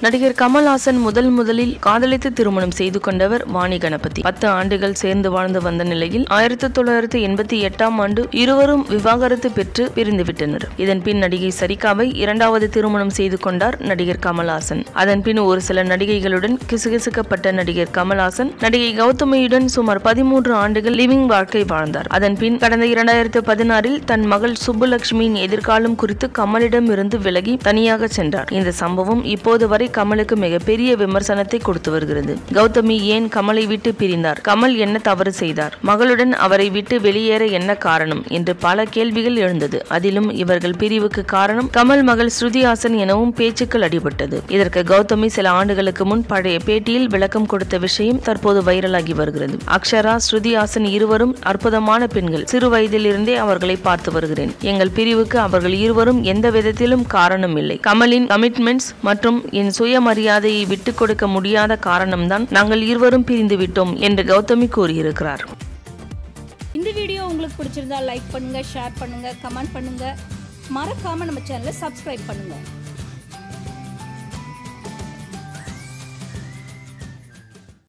நடிகர் கமல்ஹாசன் முதலில் காதலித்து திருமணம் செய்து கொண்டவர் வாணி கணபதி. 10 ஆண்டுகள் சேர்ந்து வாழ்ந்து வந்த நிலையில் 1988ஆம் ஆண்டு இருவரும் விவாகரத்து பெற்று பிரிந்துவிட்டனர். இதன் பின் நடிகை சரிகாவை 2வது திருமணம் செய்து கொண்டார் நடிகர் கமல்ஹாசன். அதன் பின் ஒரு சில நடிகைகளுடன் கிசுகிசுக்கப்பட்ட நடிகர் கமல்ஹாசன் நடிகை கௌதமியுடன் சுமார் 13 ஆண்டுகள் லிவிங் வாழ்க்கை வாழ்ந்தார். அதன் பின் கடந்த 2016இல் தன் மகள் சுப்புலட்சுமியின் எதிர்காலம் குறித்து கமலிடம் இருந்து விலகி தனியாக சென்றார். இந்த சம்பவம் இப்போது வரை கமலுக்கு மிகப்பெரிய விமர்சனத்தை கொடுத்து வருகிறது. கௌதமி ஏன் கமலை விட்டு பிரிந்தார்? கமல் என்ன தவறு செய்தார்? மகளுடன் அவரை விட்டு வெளியேற என்ன காரணம் என்று பல கேள்விகள் எழுந்தது. அதிலும் இவர்கள் பிரிவுக்கு காரணம் கமல் மகள் ஸ்ருதிஹாசன் எனவும் பேச்சுக்கள் அடிபட்டது. இதற்கு கௌதமி சில ஆண்டுகளுக்கு முன் பழைய பேட்டியில் விளக்கம் கொடுத்த விஷயம் தற்போது வைரலாகி வருகிறது. அக்ஷரா, ஸ்ருதிஹாசன் இருவரும் அற்புதமான பெண்கள். சிறு வயதில் இருந்தே அவர்களை பார்த்து வருகிறேன். எங்கள் பிரிவுக்கு அவர்கள் இருவரும் எந்த விதத்திலும் காரணம் இல்லை. கமலின் கமிட்மெண்ட்ஸ் மற்றும் என் சுயமரியாதையை விட்டுக் கொடுக்க முடியாத காரணம்தான் நாங்கள் இருவரும் பிரிந்து விட்டோம் என்று கௌதமி கூறியிருக்கிறார். இந்த வீடியோ உங்களுக்கு பிடிச்சிருந்தா லைக் பண்ணுங்க, ஷேர் பண்ணுங்க, கமெண்ட் பண்ணுங்க. மறக்காம நம்ம சேனலை சப்ஸ்கிரைப் பண்ணுங்க.